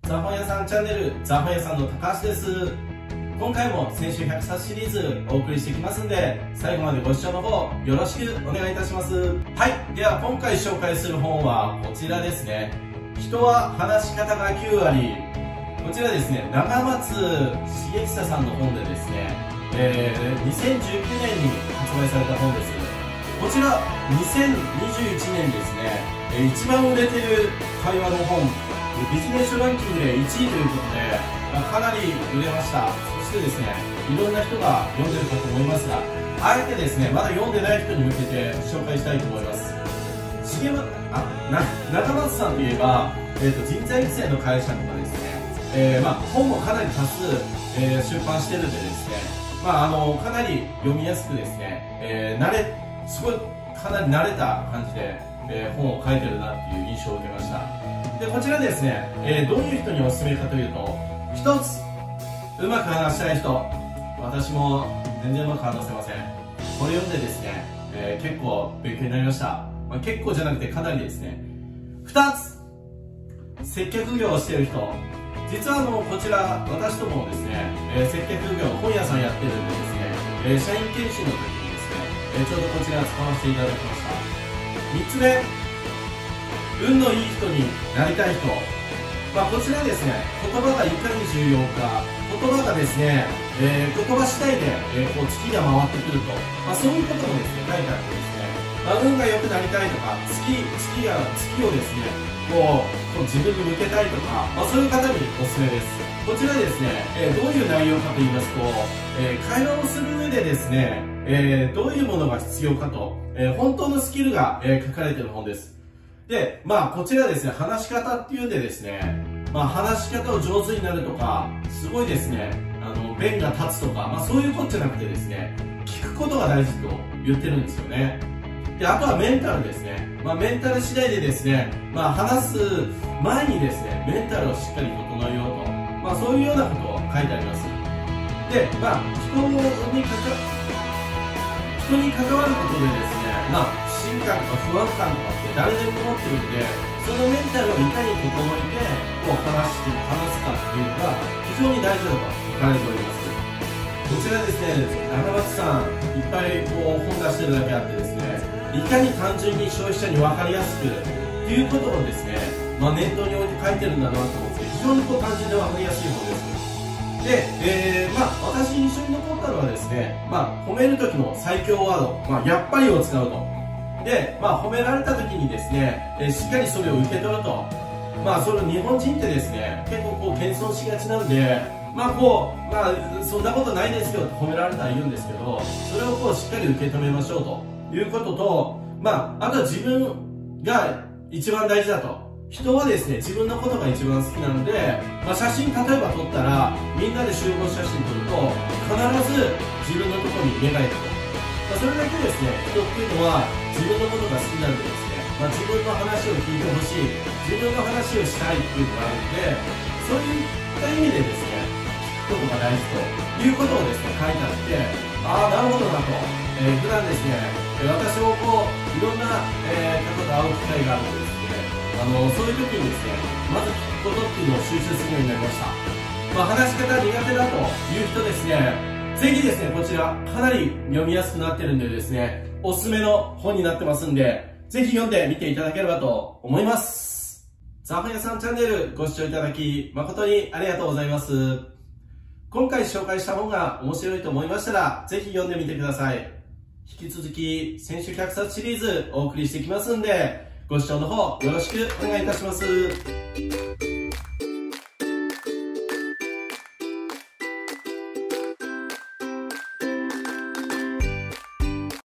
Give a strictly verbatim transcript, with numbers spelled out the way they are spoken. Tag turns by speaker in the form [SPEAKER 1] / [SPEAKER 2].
[SPEAKER 1] ザ本屋さんチャンネル、ザ本屋さんの高橋です。今回も先週ひゃくさつシリーズお送りしてきますんで、最後までご視聴の方よろしくお願いいたします。はい、では今回紹介する本はこちらですね。人は話し方がきゅうわり。こちらですね、長松茂久さんの本でですね、えー、にせんじゅうきゅうねんに発売された本です。こちらにせんにじゅういちねんですね、えー、一番売れてる会話の本、ビジネス書ランキングでいちいということで、まあ、かなり売れました。そしてですね、いろんな人が読んでるかと思いますが、あえてですね、まだ読んでない人に向けて紹介したいと思います。重松あな中松さんといえば、えー、と人材育成の会社とかですね、えーまあ、本もかなり多数、えー、出版してるんでですね、まあ、あのかなり読みやすくですね、えー、慣れすごいかなり慣れた感じで、えー、本を書いてるなっていう印象を受けました。でこちらですね、えー、どういう人におすすめかというと、ひとつうまく話したい人、私も全然うまく話せません。これ読んでですね、えー、結構勉強になりました。まあ、結構じゃなくてかなりですね。ふたつ接客業をしている人、実はあのこちら私ともですね、えー、接客業本屋さんやってるんでですね、えー、社員研修の時にですね、えー、ちょうどこちら使わせていただきました。みっつめ、運のいい人になりたい人、まあ、こちらですね、言葉がいかに重要か、言葉がですね、えー、言葉次第で、えー、こう月が回ってくると、まあ、そういうこともですね書いてあってですね、まあ、運が良くなりたいとか、月月が月をですねこうこう自分に向けたいとか、まあ、そういう方におすすめです。こちらですね、えー、どういう内容かと言いますと、えー、会話をする上でですね、えー、どういうものが必要かと、えー、本当のスキルが、えー、書かれている本です。で、まあこちらですね、話し方っていうんでですね、まあ話し方を上手になるとか、すごいですね、あの弁が立つとか、まあそういうことじゃなくてですね、聞くことが大事と言ってるんですよね。で、あとはメンタルですね。まあメンタル次第でですね、まあ話す前にですね、メンタルをしっかり整えようと、まあそういうようなことを書いてあります。で、まあ人にかか人に関わることでですね、まあ不信感とか不安感とかって誰でも持ってるんで、そのメンタルをいかに整えてこう話して話すかっていうのが非常に大事だと書かれております。こちらですね、長松さんいっぱいこう本出してるだけあってですね、いかに単純に消費者に分かりやすくっていうことをですね、まあ、念頭に置いて書いてるんだなと思って、非常にこう単純で分かりやすい本です。で、えー、まあ私印象に残ったのはですね、まあ褒める時の最強ワード、まあ、やっぱりを使うと。で、まあ褒められた時にですね、えー、しっかりそれを受け取ると。まあそれ日本人ってですね、結構こう謙遜しがちなんで、まあこう、まあそんなことないですよって褒められたら言うんですけど、それをこうしっかり受け止めましょうということと、まああとは自分が一番大事だと。人はですね、自分のことが一番好きなので、まあ、写真例えば撮ったらみんなで集合写真撮ると必ず自分のところに目が行くと、まあ、それだけですね、人っていうのは自分のことが好きなんでですね、まあ、自分の話を聞いてほしい、自分の話をしたいっていうのがあるので、そういった意味でですね、聞くことが大事ということをですね書いてあって、ああなるほどなと、えー、普段ですね、私もこういろんな、えー、方と会う機会があるんですあのそういう時にですね、まず聞くことっていうのを収集するようになりました。まあ、話し方苦手だという人ですね、ぜひですね、こちらかなり読みやすくなってるんでですね、おすすめの本になってますんで、ぜひ読んでみていただければと思います。ザ本屋さんチャンネルご視聴いただき誠にありがとうございます。今回紹介した本が面白いと思いましたら、ぜひ読んでみてください。引き続き先週ひゃくさつシリーズお送りしていきますんで、ご視聴の方よろしくお願いいたします。